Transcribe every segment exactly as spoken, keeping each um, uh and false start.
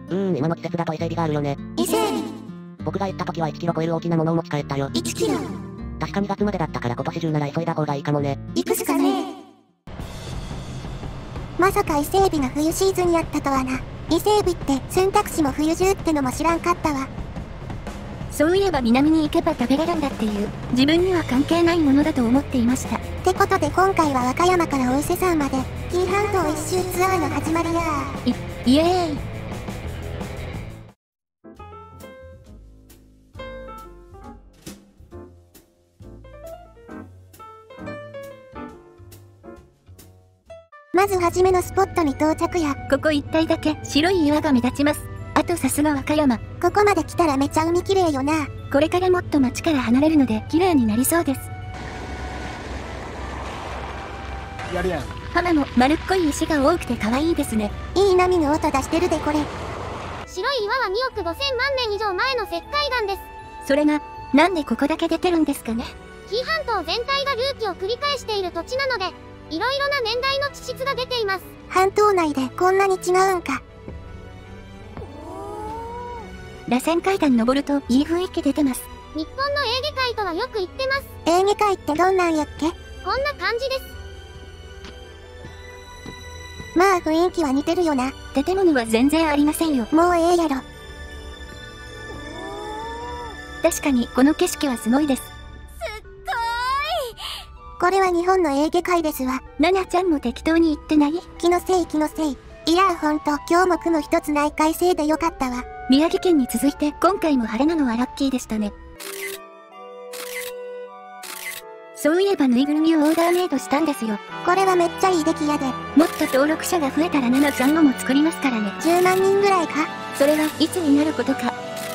うーん、今の季節だと伊勢海老があるよね。 伊勢海老。 僕が行った時はいちキロ超える大きなものを持ち帰ったよ。 いちキロ。 確かにがつまでだったから今年中なら急いだ方がいいかもね。 行くしかねえ。まさか伊勢海老が冬シーズンやったとはな。伊勢海老って選択肢も冬中ってのも知らんかったわ。 そういえば南に行けば食べれるんだっていう、自分には関係ないものだと思っていました。 ってことで今回は和歌山から大伊勢山まで、紀伊半島一周ツアーの始まりやー。 い、イエーイ。 まずはじめのスポットに到着や。 ここ一帯だけ白い岩が目立ちます。あとさすが和歌山。 ここまで来たらめちゃ海綺麗よな。 これからもっと町から離れるので綺麗になりそうです。 やるやん。 浜も丸っこい石が多くて可愛いですね。 いい波の音出してるでこれ。 白い岩はにおくごせんまんねん以上前の石灰岩です。 それが、なんでここだけ出てるんですかね。 紀伊半島全体が隆起を繰り返している土地なので、いろいろな年代の地質が出ています。 半島内でこんなに違うんか。 螺旋階段登るといい雰囲気出てます。 日本のエーゲ海とはよく言ってます。 エーゲ海ってどんなんやっけ？ こんな感じです。 まあ雰囲気は似てるよな。 建物は全然ありませんよ。 もうええやろ。 確かにこの景色はすごいです。すっごーい。これは日本のエーゲ海ですわ。 ナナちゃんも適当に言ってない？ 気のせい気のせい。いやーほんと今日も雲一つない快晴でよかったわ。 宮城県に続いて今回も晴れなのはラッキーでしたね。そういえばぬいぐるみをオーダーメイドしたんですよ。 これはめっちゃいい出来やで。 もっと登録者が増えたらナナちゃんのも作りますからね。 じゅうまんにんぐらいか。 それはいつになることか。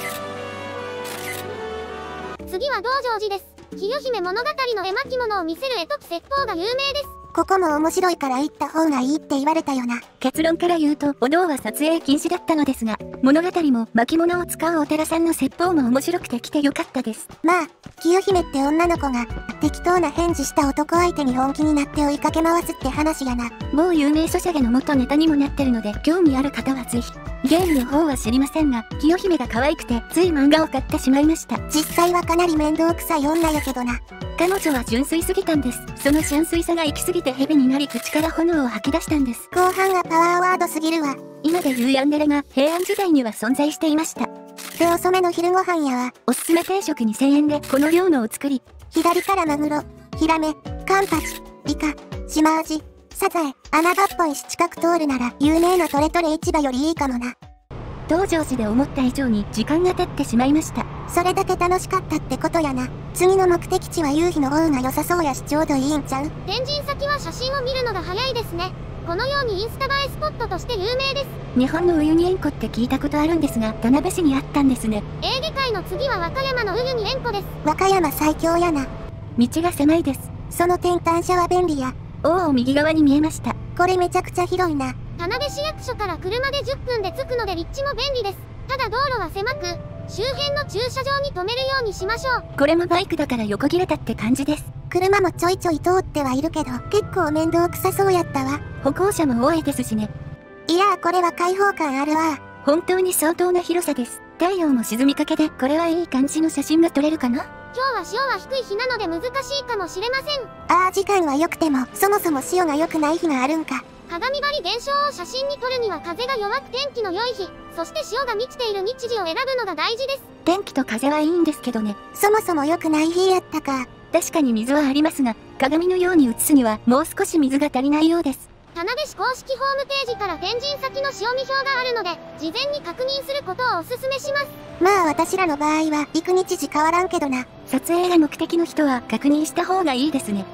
次は道成寺です。清姫物語の絵巻物を見せる絵と説法が有名です。 ここも面白いから行った方がいいって言われたよな。 結論から言うと、お堂は撮影禁止だったのですが、物語も巻物を使うお寺さんの説法も面白くて来てよかったです。 まあ、清姫って女の子が、適当な返事した男相手に本気になって追いかけ回すって話やな。 某有名ソシャゲの元ネタにもなってるので、興味ある方はぜひ。ゲームの方は知りませんが、清姫が可愛くて、つい漫画を買ってしまいました。 実際はかなり面倒くさい女やけどな。 彼女は純粋すぎたんです。その純粋さが行き過ぎて蛇になり口から炎を吐き出したんです。 後半がパワーワードすぎるわ。 今で言うヤンデレが平安時代には存在していました。 で遅めの昼ご飯やわ。 おすすめ定食にせんえんでこの量のを作り。 左からマグロ、ヒラメ、カンパチ、イカ、シマアジ、サザエ、穴場っぽいし近く通るなら有名なトレトレ市場よりいいかもな。 道成寺で思った以上に時間が経ってしまいました。 それだけ楽しかったってことやな。次の目的地は夕日の方が良さそうやしちょうどいいんちゃう？ 天神先は写真を見るのが早いですね。このようにインスタ映えスポットとして有名です。 日本のウユニ塩湖って聞いたことあるんですが、田辺市にあったんですね。 エーゲ海の次は和歌山のウユニ塩湖です。 和歌山最強やな。 道が狭いです。 その転換車は便利や。 おお、右側に見えました。 これめちゃくちゃ広いな。 田辺市役所から車でじゅっぷんで着くので立地も便利です。ただ道路は狭く、周辺の駐車場に停めるようにしましょう。 これもバイクだから横切れたって感じです。 車もちょいちょい通ってはいるけど、結構面倒くさそうやったわ。 歩行者も多いですしね。 いやーこれは開放感あるわ。 本当に相当な広さです。太陽も沈みかけで、これはいい感じの写真が撮れるかな？ 今日は潮は低い日なので難しいかもしれません。 ああ時間は良くても、そもそも潮が良くない日があるんか。 鏡張り現象を写真に撮るには風が弱く天気の良い日、そして潮が満ちている日時を選ぶのが大事です。 天気と風はいいんですけどね。 そもそも良くない日やったか。 確かに水はありますが、鏡のように映すにはもう少し水が足りないようです。 田辺市公式ホームページから天神先の潮見表があるので、事前に確認することをお勧めします。 まあ私らの場合は行く日時変わらんけどな。 撮影が目的の人は確認した方がいいですね。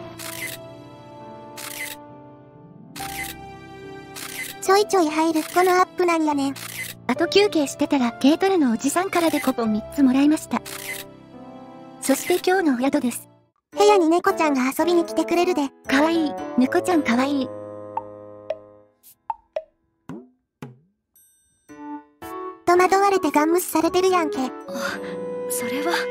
ちょいちょい入るこのアップなんやねん。 あと休憩してたら軽トラのおじさんからデコポンみっつもらいました。そして今日のお宿です。 部屋に猫ちゃんが遊びに来てくれるで。 かわいい。猫ちゃんかわいい。 戸惑われてガン無視されてるやんけ。あ、 それは。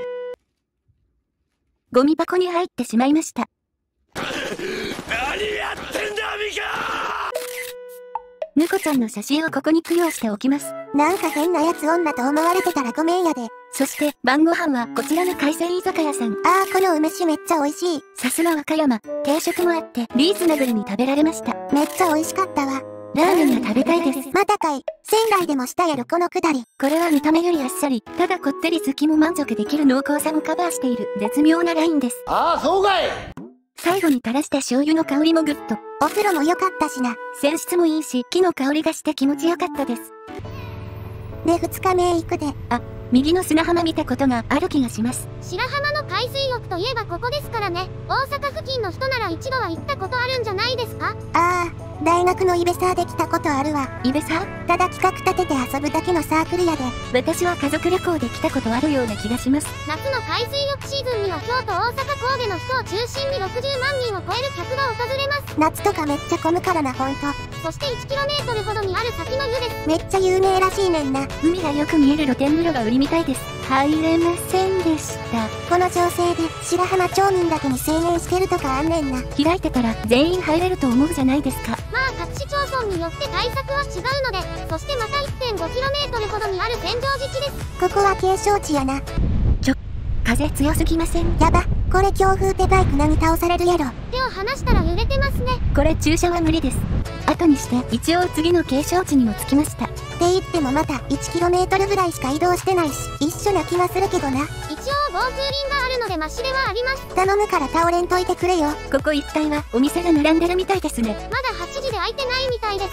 ゴミ箱に入ってしまいました。 何やってんだミカ！ 猫ちゃんの写真をここに供養しておきます。 なんか変なやつ女と思われてたらごめんやで。 そして晩ご飯はこちらの海鮮居酒屋さん。 あーこの梅酒めっちゃ美味しい。 さすが和歌山、定食もあってリーズナブルに食べられました。 めっちゃ美味しかったわ。 ラーメンが食べたいです。 またかい。仙台でもしたやろこのくだり。 これは見た目よりあっさり、ただこってり好きも満足できる濃厚さもカバーしている絶妙なラインです。 ああ、そうかい。 最後に垂らした醤油の香りもグッと。 お風呂も良かったしな。 泉質もいいし、木の香りがして気持ちよかったです。 でふつかめへ行くで。 あ、右の砂浜見たことがある気がします。 白浜の海水浴といえばここですからね。大阪付近の人なら一度は行ったことあるんじゃないですか？ ああ。大学のイベサーで来たことあるわ。 イベサー？ ただ企画立てて遊ぶだけのサークルやで。 私は家族旅行で来たことあるような気がします。 夏の海水浴シーズンには京都、大阪、神戸の人を中心にろくじゅうまんにんを超える客が訪れます。 夏とかめっちゃ混むからなほんと。 そして いちキロメートル ほどにある滝の湯です。 めっちゃ有名らしいねんな。 海がよく見える露天風呂が売りみたいです。入れませんでした。 この情勢で白浜町民だけに制限してるとかあんねんな。 開いてたら全員入れると思うじゃないですか。 まあ各市町村によって対策は違うので、そしてまた いってんごキロメートル ほどにある扇状地地です。 ここは景勝地やな。 ちょ、風強すぎません？ やば、これ強風でバイクなぎ倒されるやろ。 手を離したら揺れてますね。 これ駐車は無理です。後にして一応次の景勝地にも着きました。 って言ってもまた いちキロメートル ぐらいしか移動してないし、一緒な気はするけどな。 一応防風林があるのでマシではあります。 頼むから倒れんといてくれよ。 ここ一帯はお店が並んでるみたいですね。 まだはちじで開いてないみたいです。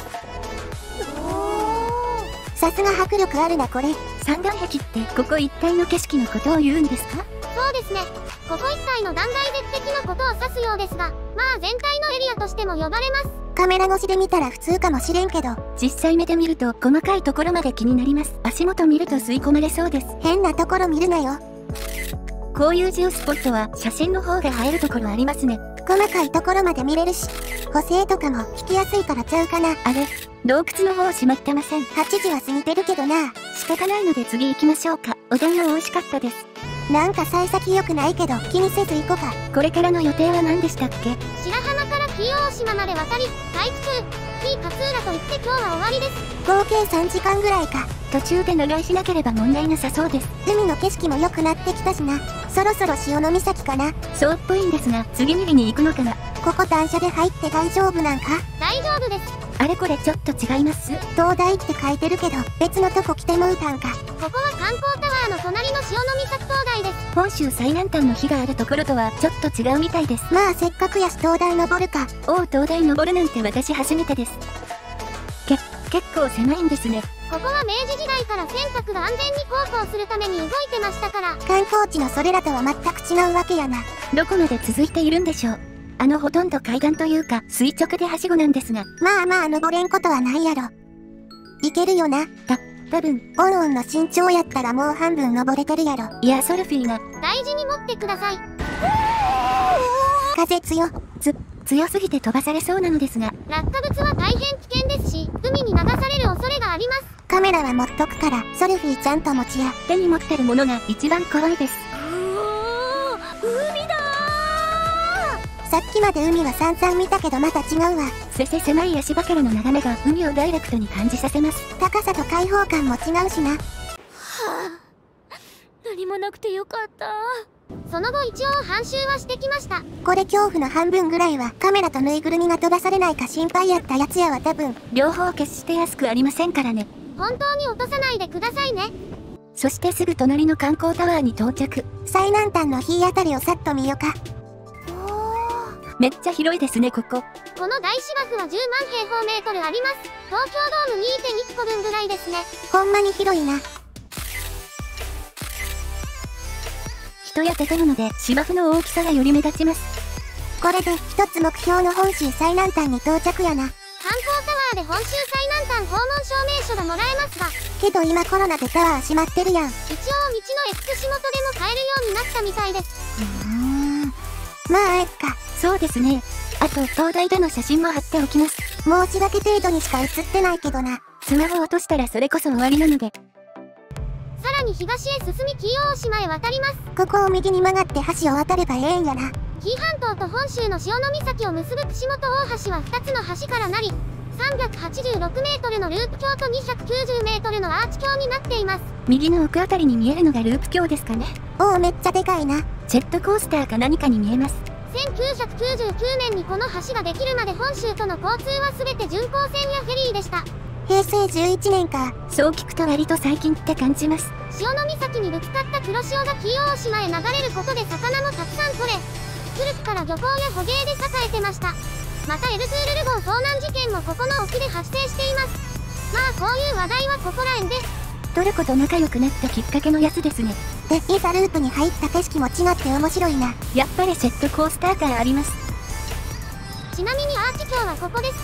さすが迫力あるなこれ。 三段壁ってここ一帯の景色のことを言うんですか？ そうですね。ここ一帯の断崖絶壁のことを指すようですが、まあ全体のエリアとしても呼ばれます。 カメラ越しで見たら普通かもしれんけど、 実際目で見ると細かいところまで気になります。足元見ると吸い込まれそうです。 変なところ見るなよ。 こういうジオスポットは写真の方が映えるところありますね。 細かいところまで見れるし、補正とかも引きやすいからちゃうかな。 あれ、洞窟の方閉まってません。 はちじは過ぎてるけどな。 仕方ないので次行きましょうか。お団子美味しかったです。 なんか幸先良くないけど気にせず行こうか。 これからの予定は何でしたっけ？ 白浜から紀伊大島まで渡り、海津、紀伊勝浦と言って今日は終わりです。 合計さんじかんぐらいか。 途中で長居しなければ問題なさそうです。 海の景色も良くなってきたしな。そろそろ潮岬かな。 そうっぽいんですが、次にに行くのかな。 ここ単車で入って大丈夫なんか？ 大丈夫です。 あれこれちょっと違います？ 東大って書いてるけど、別のとこ来てもうたんか。 ここは観光タワーの隣の潮岬灯台です。 本州最南端の日があるところとはちょっと違うみたいです。 まあせっかくやし東大登るか。 おう東大登るなんて私初めてです。け、結構狭いんですね。 ここは明治時代から船舶が安全に航行するために動いてましたから。 観光地のそれらとは全く違うわけやな。 どこまで続いているんでしょう。あのほとんど海岸というか垂直ではしごなんですが。 まあまあ登れんことはないやろ。いけるよな。 た、多分。 オンオンの身長やったらもう半分登れてるやろ。 いやソルフィーが。 大事に持ってください。 風強。 つ、強すぎて飛ばされそうなのですが。 落下物は大変危険ですし、海に流される恐れがあります。 カメラは持っとくから、ソルフィーちゃんと持ちや。 手に持ってるものが一番怖いです。 うおー、海だー。 さっきまで海はさんさん見たけどまた違うわ。 せせ狭い足場からの眺めが海をダイレクトに感じさせます。 高さと開放感も違うしな。はぁ、何もなくてよかった。その後一応半周はしてきました。 これ恐怖の半分ぐらいはカメラとぬいぐるみが飛ばされないか心配やったやつやわ多分。 両方決して安くありませんからね。 本当に落とさないでくださいね。 そしてすぐ隣の観光タワーに到着。 最南端の日当たりをさっと見よか。 めっちゃ広いですねここ。 この大芝生はじゅうまんへいほうメートルあります。東京ドーム にてんいち 個分ぐらいですね。 ほんまに広いな。 人や建物で芝生の大きさがより目立ちます。 これで一つ目標の本州最南端に到着やな。 観光タワーで本州最南端訪問証明書がもらえますが、 けど今コロナでタワー閉まってるやん。 一応道の X 仕事でも買えるようになったみたいです。 うーん、 まあえっか。 そうですね。あと東大での写真も貼っておきます。 申し訳程度にしか写ってないけどな。 スマホ落としたらそれこそ終わりなので。 さらに東へ進み紀伊大島へ渡ります。 ここを右に曲がって橋を渡ればええんやな。 紀伊半島と本州の潮岬を結ぶ串本大橋はふたつの橋からなり、 さんびゃくはちじゅうろくメートルのループ橋とにひゃくきゅうじゅうメートルのアーチ橋になっています。 右の奥あたりに見えるのがループ橋ですかね。 おお、めっちゃでかいな。 ジェットコースターか何かに見えます。 せんきゅうひゃくきゅうじゅうきゅうねんにこの橋ができるまで本州との交通は全て巡航船やフェリーでした。 へいせいじゅういちねんか。 そう聞くと割と最近って感じます。 潮岬にぶつかった黒潮が紀伊大島へ流れることで魚もたくさん取れ、古くから漁港や捕鯨で栄えてました。またエルズールル号遭難事件もここの沖で発生しています。まあこういう話題はここらへんです。 トルコと仲良くなったきっかけのやつですね。 で、いざループに入った景色も違って面白いな。 やっぱりジェットコースター感あります。 ちなみにアーチ橋はここです。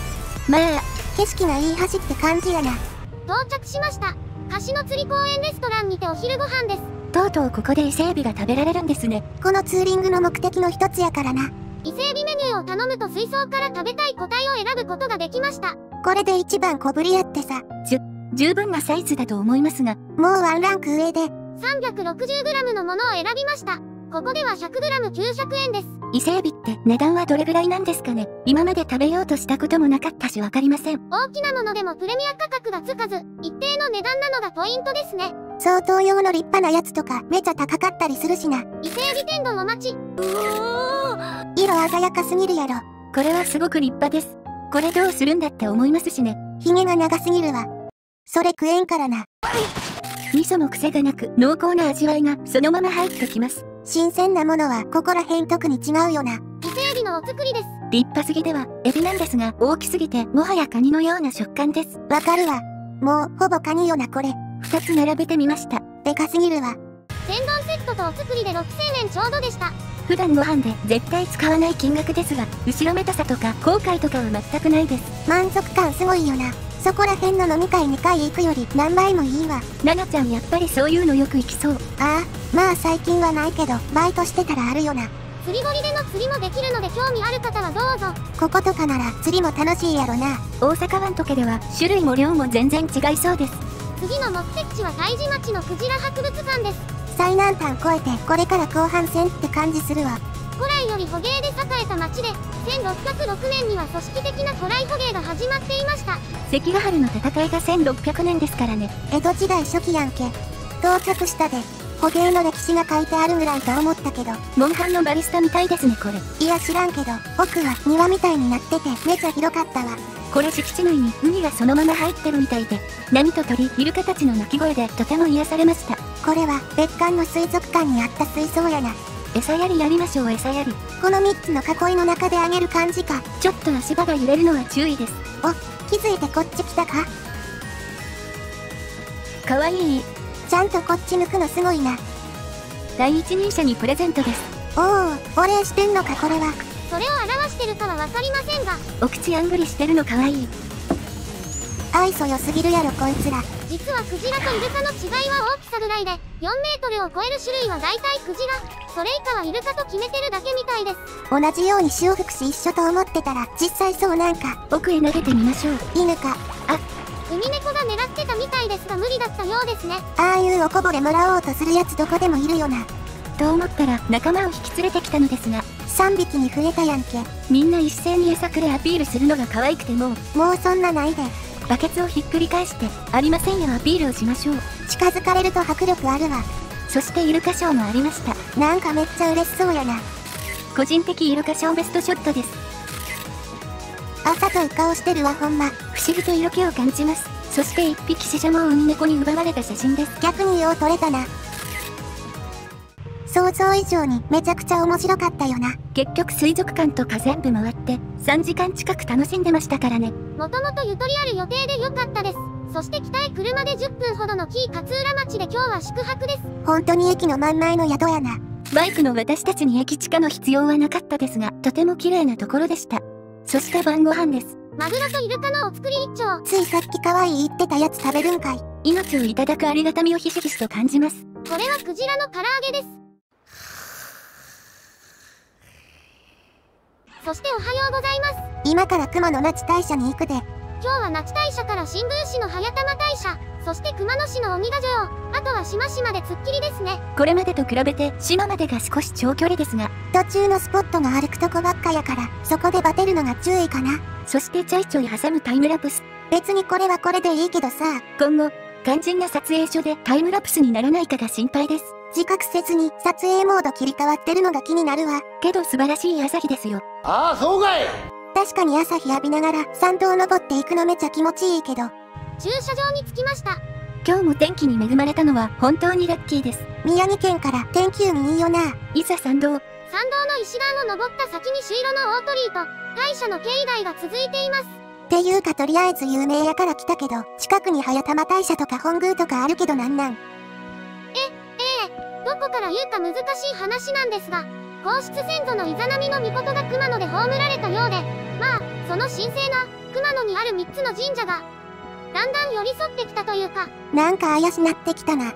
まあ、 景色がいい橋って感じやな。 到着しました。橋の釣り公園レストランにてお昼ご飯です。 とうとうここで伊勢エビが食べられるんですね。 このツーリングの目的の一つやからな。 伊勢エビメニューを頼むと水槽から食べたい個体を選ぶことができました。 これで一番小ぶりやってさ。 じゅ、十分なサイズだと思いますが。 もうワンランク上で。 さんびゃくろくじゅうグラム のものを選びました。ここでは ひゃくグラムきゅうひゃくえんです。 伊勢エビって値段はどれぐらいなんですかね。今まで食べようとしたこともなかったしわかりません。 大きなものでもプレミア価格がつかず、一定の値段なのがポイントですね。 相当用の立派なやつとかめちゃ高かったりするしな。 伊勢エビ天丼お待ち。 色鮮やかすぎるやろ。 これはすごく立派です。これどうするんだって思いますしね。 ヒゲが長すぎるわ。それ食えんからな。 味噌も癖がなく濃厚な味わいがそのまま入ってきます。 新鮮なものはここら辺特に違うよな。 伊勢エビのお作りです。 立派すぎではエビなんですが大きすぎてもはやカニのような食感です。 わかるわ。もうほぼカニよなこれ。 二つ並べてみました。 でかすぎるわ。 天丼セットとお作りでろくせんえんちょうどでした。 普段ご飯で絶対使わない金額ですが、後ろめたさとか後悔とかは全くないです。 満足感すごいよな。そこら辺の飲み会にかい行くより何倍もいいわ。 ナナちゃんやっぱりそういうのよく行きそう。 ああ、まあ最近はないけど、バイトしてたらあるよな。 釣り堀での釣りもできるので興味ある方はどうぞ。 こことかなら釣りも楽しいやろな。 大阪湾とかでは種類も量も全然違いそうです。 次の目的地は太地町のクジラ博物館です。 最南端越えてこれから後半戦って感じするわ。 古来より捕鯨で栄えた町で、せんろっぴゃくろくねんには組織的な古来捕鯨が始まっていました。 関ヶ原の戦いがせんろっぴゃくねんですからね。 江戸時代初期やんけ。到着したで、捕鯨の歴史が書いてあるぐらいと思ったけど。 モンハンのバリスタみたいですねこれ。 いや知らんけど、奥は庭みたいになっててめちゃ広かったわ。 これ敷地内に海がそのまま入ってるみたいで、波と鳥、イルカたちの鳴き声でとても癒されました。 これは別館の水族館にあった水槽やな。 餌やりやりましょう餌やり。 このみっつの囲いの中であげる感じか。 ちょっと足場が揺れるのは注意です。 お、気づいてこっち来たか。 かわいい。 ちゃんとこっち向くのすごいな。 第一人者にプレゼントです。 おお、お礼してんのかこれは。 それを表してるかはわかりませんが、 お口あんぐりしてるのかわいい。 愛想良すぎるやろこいつら。 実はクジラとイルカの違いは大きさぐらいで、よんメートルを超える種類は大体クジラ、それ以下はイルカと決めてるだけみたいです。 同じように潮吹くし一緒と思ってたら実際そうなんか。 奥へ投げてみましょう。 犬か。 あ、 ウミネコが狙ってたみたいですが無理だったようですね。 ああいうおこぼれもらおうとするやつどこでもいるよな。 と思ったら仲間を引き連れてきたのですが、 さんびきに増えたやんけ。 みんな一斉に餌くれアピールするのが可愛くてもう、 もうそんなないで。 バケツをひっくり返してありませんよアピールをしましょう。 近づかれると迫力あるわ。 そしてイルカショーもありました。 なんかめっちゃ嬉しそうやな。 個人的イルカショーベストショットです。 朝とい顔してるわほんま。 不思議と色気を感じます。そして一匹シシャモをウミネコに奪われた写真です。 逆によう撮れたな。想像以上にめちゃくちゃ面白かったよな。 結局水族館とか全部回ってさんじかん近く楽しんでましたからね。 もともとゆとりある予定で良かったです。そして北へ車でじゅっぷんほどの紀伊勝浦町で今日は宿泊です。 本当に駅の真ん前の宿やな。 バイクの私たちに駅地下の必要はなかったですが、とても綺麗なところでした。そして晩ご飯です。 マグロとイルカのお作り一丁。 ついさっき可愛い言ってたやつ食べるんかい。 命をいただくありがたみをひしひしと感じます。 これはクジラの唐揚げです。そしておはようございます。 今から熊野那智大社に行くで。 今日は那智大社から新宮市の早玉大社、 そして熊野市の鬼ヶ城、あとは島々で突っ切りですね。 これまでと比べて島までが少し長距離ですが、 途中のスポットが歩くとこばっかやから、そこでバテるのが注意かな。 そしてちょいちょい挟むタイムラプス。 別にこれはこれでいいけどさ、 今後、肝心な撮影所でタイムラプスにならないかが心配です。 自覚せずに撮影モード切り替わってるのが気になるわ。 けど素晴らしい朝日ですよ。 ああ、そうかい。 確かに朝日浴びながら山道登っていくのめちゃ気持ちいいけど。 駐車場に着きました。 今日も天気に恵まれたのは本当にラッキーです。 宮城県から天気運いいよな。 いざ山道。 山道の石段を登った先に朱色の大鳥居と大社の境内が続いています。 っていうかとりあえず有名やから来たけど、近くに早玉大社とか本宮とかあるけどなんなん？ え、ええ、どこから言うか難しい話なんですが、皇室先祖のイザナミの御事が熊野で葬られたようで、まあ、その神聖な熊野にあるみっつの神社が、だんだん寄り添ってきたというか。 なんか怪しなってきたな。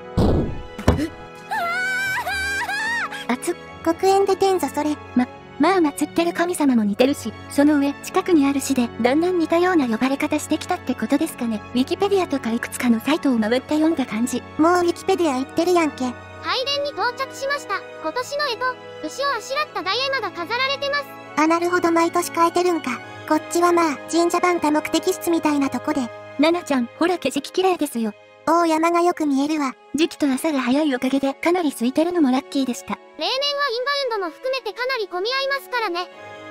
熱っ。 黒煙出てんぞそれ。 ま、まあ祀ってる神様も似てるし、その上近くにある市でだんだん似たような呼ばれ方してきたってことですかね。ウィキペディアとかいくつかのサイトを回って読んだ感じ。 もうウィキペディア言ってるやんけ。 拝殿に到着しました。今年の干支、牛をあしらった大絵馬が飾られてます。 あ、なるほど、毎年変えてるんか。こっちはまあ、神社版多目的室みたいなとこで。 ナナちゃん、ほら景色綺麗ですよ。 おお、山がよく見えるわ。 時期と朝が早いおかげでかなり空いてるのもラッキーでした。 例年はインバウンドも含めてかなり混み合いますからね。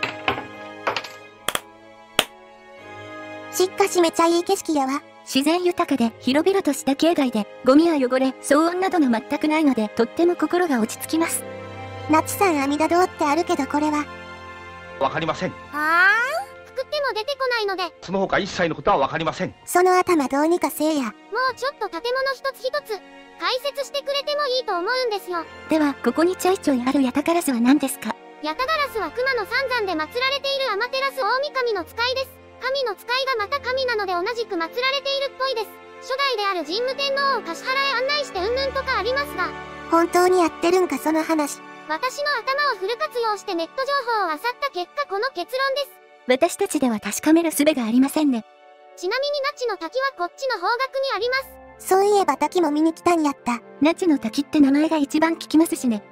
しっかしめちゃいい景色やわ。 自然豊かで広々とした境内で、ゴミや汚れ、騒音などの全くないので、とっても心が落ち着きます。 夏さん阿弥陀堂ってあるけどこれは。 わかりません。 はあ？作っても出てこないので、 その他一切のことはわかりません。 その頭どうにかせえや。 もうちょっと建物一つ一つ、解説してくれてもいいと思うんですよ。 では、ここにちょいちょいあるヤタガラスは何ですか？ ヤタガラスは熊野三山で祀られているアマテラス大神の使いです。神の使いがまた神なので同じく祀られているっぽいです。初代である神武天皇を橿原へ案内してうんぬんとかありますが、 本当にやってるんかその話。 私の頭をフル活用してネット情報を漁った結果この結論です。 私たちでは確かめる術がありませんね。 ちなみに那智の滝はこっちの方角にあります。 そういえば滝も見に来たんやった。 那智の滝って名前が一番聞きますしね。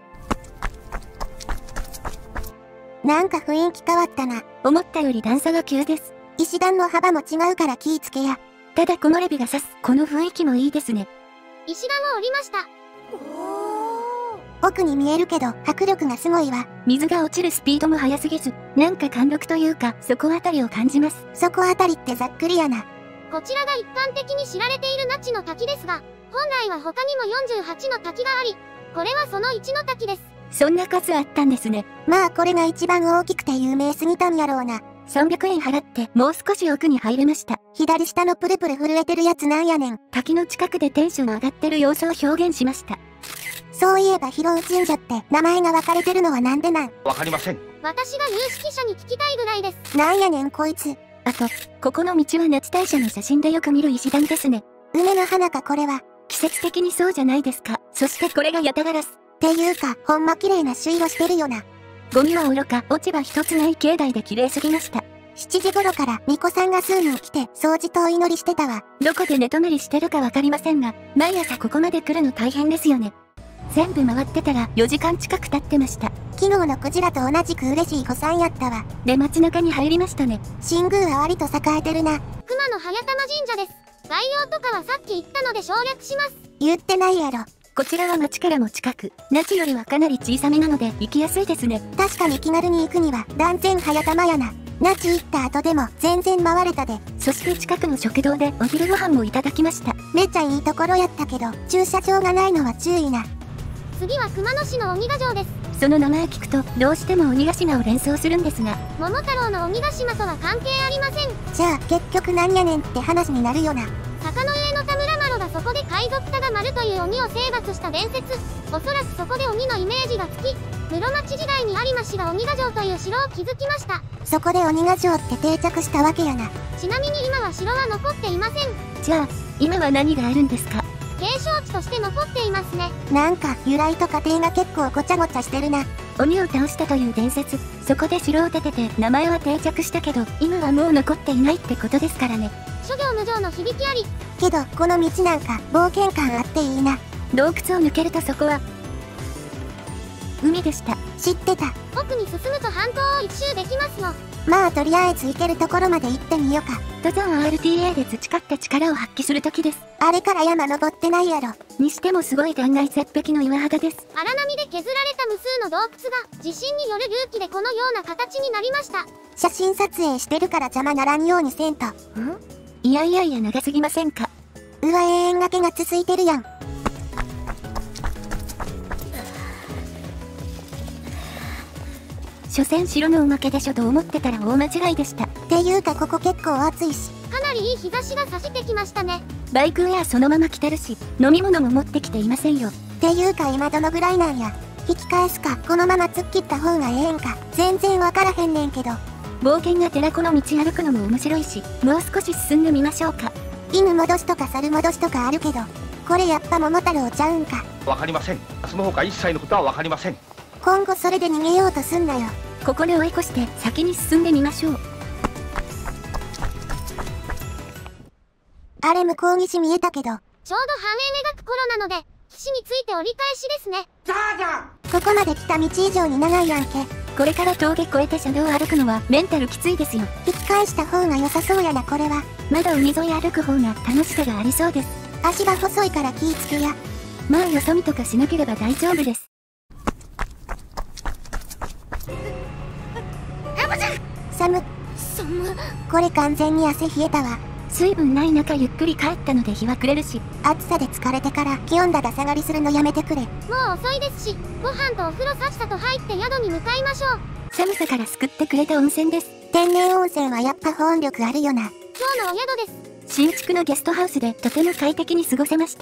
なんか雰囲気変わったな。 思ったより段差が急です。 石段の幅も違うから気ぃつけや。 ただ木漏れ日が差すこの雰囲気もいいですね。 石段を降りました。 奥に見えるけど迫力がすごいわ。 水が落ちるスピードも速すぎず、なんか貫禄というか底あたりを感じます。 そこあたりってざっくりやな。 こちらが一般的に知られている那智の滝ですが、本来は他にもよんじゅうはちの滝があり、これはそのいちの滝です。 そんな数あったんですね。 まあこれが一番大きくて有名すぎたんやろうな。 さんびゃくえん払ってもう少し奥に入れました。 左下のプルプル震えてるやつなんやねん。 滝の近くでテンション上がってる様子を表現しました。 そういえば広尾神社って名前が分かれてるのはなんでなん？ わかりません。 私が有識者に聞きたいぐらいです。 なんやねんこいつ。 あと、ここの道は那智大社の写真でよく見る石段ですね。 梅の花かこれは。 季節的にそうじゃないですか。そしてこれがヤタガラス。 っていうか、ほんま綺麗な朱色してるよな。 ゴミはおろか、落ち葉一つない境内で綺麗すぎました。 しちじ頃から巫女さんが数人来て掃除とお祈りしてたわ。 どこで寝泊まりしてるかわかりませんが、毎朝ここまで来るの大変ですよね。全部回ってたらよじかん近く経ってました。 昨日のクジラと同じく嬉しい子さんやったわ。 で街中に入りましたね。 新宮は割と栄えてるな。 熊野早玉神社です。概要とかはさっき言ったので省略します。 言ってないやろ。 こちらは町からも近く、那智よりはかなり小さめなので行きやすいですね。 確かに気軽に行くには断然早玉やな。那智行った後でも全然回れたで。 そして近くの食堂でお昼ご飯もいただきました。 めちゃいいところやったけど、駐車場がないのは注意な。 次は熊野市の鬼ヶ城です。 その名前聞くとどうしても鬼ヶ島を連想するんですが、 桃太郎の鬼ヶ島とは関係ありません。 じゃあ結局なんやねんって話になるよな。 坂の上の田村麻呂がそこで海賊タガ丸という鬼を征伐した伝説。おそらくそこで鬼のイメージがつき、室町時代に有馬氏が鬼ヶ城という城を築きました。 そこで鬼ヶ城って定着したわけやな。 ちなみに今は城は残っていません。 じゃあ今は何があるんですか？ 景勝地として残っていますね。 なんか由来と過程が結構ごちゃごちゃしてるな。 鬼を倒したという伝説、そこで城を建てて名前は定着したけど今はもう残っていないってことですからね。 諸行無常の響きあり。 けど、この道なんか冒険感あっていいな。 洞窟を抜けるとそこは、海でした。 知ってた。 奥に進むと半島を一周できますよ。 まあとりあえず行けるところまで行ってみようか。 登山 アールティーエー で培った力を発揮する時です。 あれから山登ってないやろ。 にしてもすごい断崖絶壁の岩肌です。 荒波で削られた無数の洞窟が地震による隆起でこのような形になりました。 写真撮影してるから邪魔ならんようにせんと。ん？ いやいやいや長すぎませんか。 うわ、永遠がけが続いてるやん。 所詮城のおまけでしょと思ってたら大間違いでした。 っていうかここ結構暑いし。 かなりいい日差しが差してきましたね。 バイクウェアそのまま着てるし、飲み物も持ってきていませんよ。 っていうか今どのぐらいなんや。引き返すか、このまま突っ切った方がええんか。全然わからへんねんけど。 冒険が寺子の道歩くのも面白いし、もう少し進んでみましょうか。 犬戻しとか猿戻しとかあるけど、これやっぱ桃太郎ちゃうんか。 わかりません。その他一切のことはわかりません。 今後それで逃げようとすんなよ。 ここで追い越して先に進んでみましょう。 あれ向こう岸見えたけど。 ちょうど繁栄描く頃なので、岸について折り返しですね。 ここまで来た道以上に長いやんけ。 これから峠越えて車道を歩くのはメンタルきついですよ。 引き返した方が良さそうやなこれは。 まだ海沿い歩く方が楽しさがありそうです。 足が細いから気ぃつけや。 まあよそ見とかしなければ大丈夫です。 寒っ。 寒。 これ完全に汗冷えたわ。 水分ない中ゆっくり帰ったので日は暮れるし、 暑さで疲れてから気温だだ下がりするのやめてくれ。 もう遅いですし、ご飯とお風呂さっさと入って宿に向かいましょう。 寒さから救ってくれた温泉です。 天然温泉はやっぱ保温力あるよな。 今日のお宿です。 新築のゲストハウスでとても快適に過ごせました。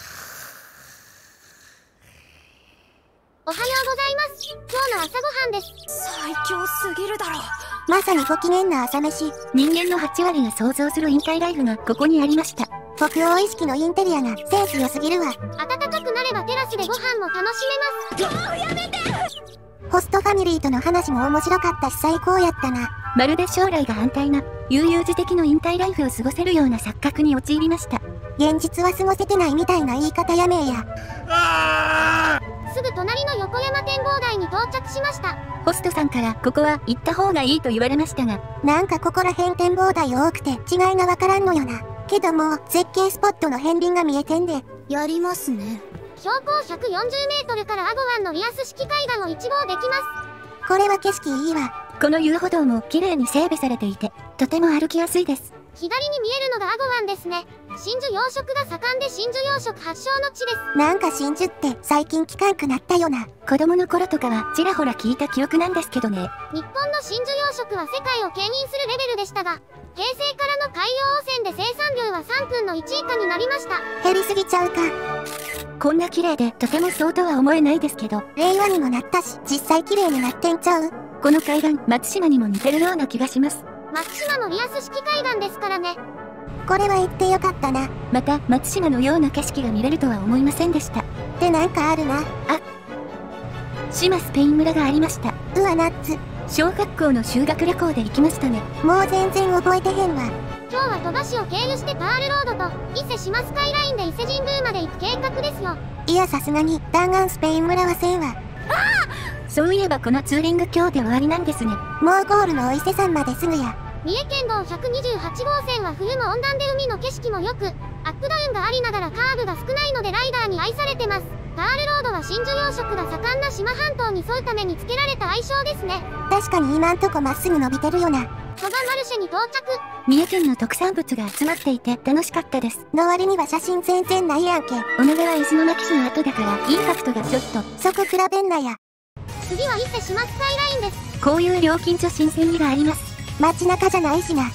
おはようございます。今日の朝ごはんです。 最強すぎるだろ。 まさにご機嫌な朝飯。 人間のはちわりが想像する引退ライフがここにありました。 北欧意識のインテリアがセンス良すぎるわ。 暖かくなればテラスでご飯も楽しめます。 もうやめて。 ホストファミリーとの話も面白かったし最高やったな。 まるで将来が安泰な悠々自適の引退ライフを過ごせるような錯覚に陥りました。 現実は過ごせてないみたいな言い方やめえや。 すぐ隣の横山展望台に到着しました。 ホストさんからここは行った方がいいと言われましたが、 なんかここら辺展望台多くて違いがわからんのよな。けども絶景スポットの片鱗が見えてんで。 やりますね。 標高ひゃくよんじゅうメートルからアゴ湾のリアス式海岸を一望できます。 これは景色いいわ。 この遊歩道も綺麗に整備されていて、とても歩きやすいです。 左に見えるのがアゴ湾ですね。真珠養殖が盛んで真珠養殖発祥の地です。 なんか真珠って最近聞かんくなったよな。 子供の頃とかはちらほら聞いた記憶なんですけどね。 日本の真珠養殖は世界を牽引するレベルでしたが、平成からの海洋汚染で生産量はさんぶんのいち以下になりました。 減りすぎちゃうか。 こんな綺麗でとてもそうとは思えないですけど、 令和にもなったし実際綺麗になってんちゃう。 この海岸松島にも似てるような気がします。 松島のリアス式海岸ですからね。 これは行ってよかったな。 また松島のような景色が見れるとは思いませんでした。 でなんかあるな。 あ、島スペイン村がありました。 うわナッツ。 小学校の修学旅行で行きましたね。 もう全然覚えてへんわ。 今日は鳥羽市を経由してパールロードと伊勢志摩スカイラインで伊勢神宮まで行く計画ですよ。 いやさすがに弾丸スペイン村はせんわ。 そういえばこのツーリング今日で終わりなんですね。 もうゴールのお伊勢さんまですぐや。 三重県道ひゃくにじゅうはちごうせんは冬も温暖で海の景色も良く、アップダウンがありながらカーブが少ないのでライダーに愛されてます。パールロードは真珠養殖が盛んな志摩半島に沿うために付けられた愛称ですね。 確かに今んとこまっすぐ伸びてるよな。 鳥羽マルシェに到着。 三重県の特産物が集まっていて楽しかったです。 の割には写真全然ないやんけ。 女川石巻市の後だからインパクトがちょっと。 そこ比べんなや。 次は伊勢志摩スカイラインです。 こういう料金所新鮮味があります。 街中じゃないしな。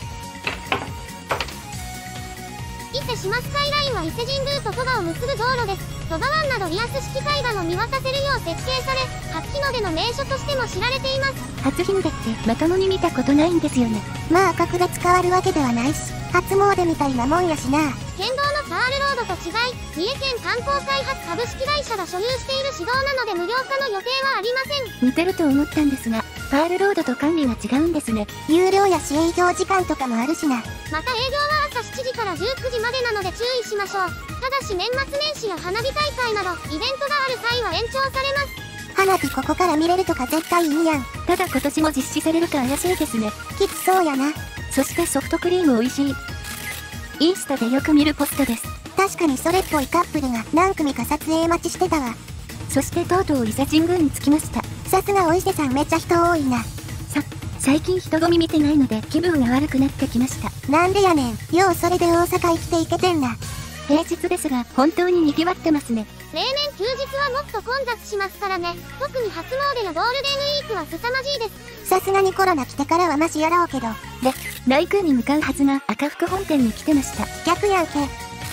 伊勢志摩スカイラインは伊勢神宮と鳥羽を結ぶ道路です。鳥羽湾などリアス式海岸を見渡せるよう設計され、初日の出の名所としても知られています。 初日の出ってまともに見たことないんですよね。 まあ格別変わるわけではないし、初詣みたいなもんやしな。 県道のパールロードと違い、三重県観光開発株式会社が所有している市道なので無料化の予定はありません。 似てると思ったんですが、 パールロードと管理が違うんですね。 有料やし営業時間とかもあるしな。 また営業は朝しちじからじゅうくじまでなので注意しましょう。ただし年末年始や花火大会などイベントがある際は延長されます。 花火ここから見れるとか絶対いいやん。 ただ今年も実施されるか怪しいですね。 きつそうやな。 そしてソフトクリーム美味しい。インスタでよく見るポストです。 確かにそれっぽいカップルが何組か撮影待ちしてたわ。 そしてとうとう伊勢神宮に着きました。 さすがお伊勢さんめっちゃ人多いな。 さ、最近人混み見てないので気分が悪くなってきました。 なんでやねん。ようそれで大阪生きていけてんな。 平日ですが本当に賑わってますね。 例年休日はもっと混雑しますからね。特に初詣のゴールデンウィークは凄まじいです。 さすがにコロナ来てからはマシやろうけど。 で、来空に向かうはずが赤福本店に来てました。 逆やんけ。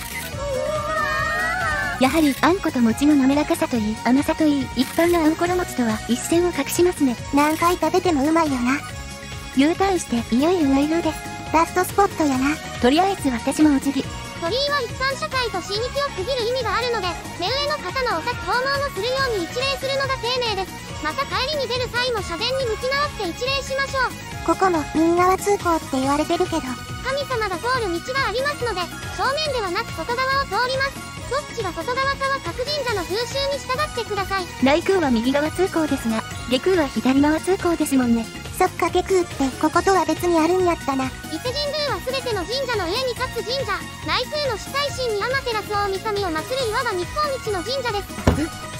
やはりあんこと餅の滑らかさといい甘さといい一般のあんころ餅とは一線を画しますね。 何回食べてもうまいよな。 U ターンしていよいよ内宮です。 ラストスポットやな。 とりあえず私もお辞儀。 鳥居は一般社会と死に気を区切る意味があるので、目上の方のお宅訪問をするように一礼するのが丁寧です。また帰りに出る際も社殿に向き直って一礼しましょう。 ここも右側通行って言われてるけど、 神様が通る道がありますので、正面ではなく外側を通ります。どっちが外側かは各神社の風習に従ってください。 来空は右側通行ですが、下空は左側通行ですもんね。 そっか、下空ってこことは別にあるんやったな。 伊勢神宮は全ての神社の上に立つ神社。来空の主催神に天照大神を祀るいわば日本一の神社です。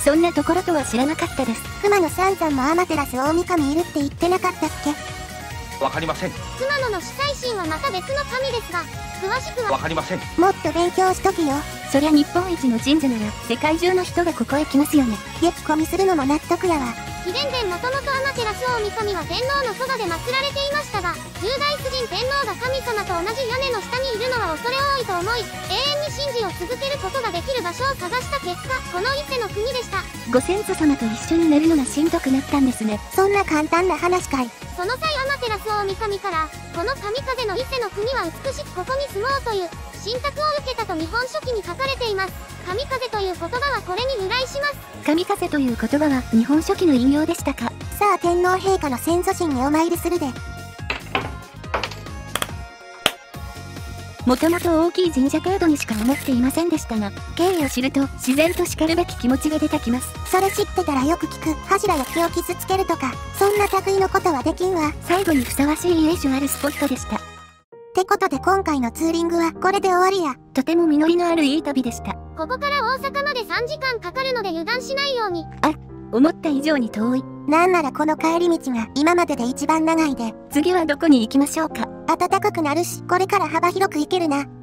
そんなところとは知らなかったです。 熊野三山も天照大神いるって言ってなかったっけ？ わかりません。 熊野の主催神はまた別の神ですが、詳しくはわかりません。 もっと勉強しときよ。 そりゃ日本一の神社なら世界中の人がここへ来ますよね。 激込みするのも納得やわ。 秘伝殿もともと天照大神は天皇のそばで祀られていましたが、十代夫人天皇が神様と同じ屋根の下にいるのは恐れ多いと思い、永遠に神事を続けることができる場所を探した結果、この伊勢の国でした。 ご先祖様と一緒になるのがしんどくなったんですね。 そんな簡単な話かい。 その際天照大神から、この神風の伊勢の国は美しくここに住もうという信託を受けたと日本書紀に書かれています。神風という言葉はこれに由来します。 神風という言葉は日本書紀の引用でしたか。 さあ天皇陛下の先祖神にお参りするで。 もともと大きい神社程度にしか思っていませんでしたが、経緯を知ると自然と叱るべき気持ちが出てきます。 それ知ってたらよく聞く。柱や木を傷つけるとか、そんな類のことはできんわ。 最後にふさわしい由緒あるスポットでした。 ってことで今回のツーリングはこれで終わりや。 とても実りのあるいい旅でした。 ここから大阪までさんじかんかかるので油断しないように。 あ、思った以上に遠い。 なんならこの帰り道が今までで一番長いで。 次はどこに行きましょうか。 暖かくなるし、これから幅広く行けるな。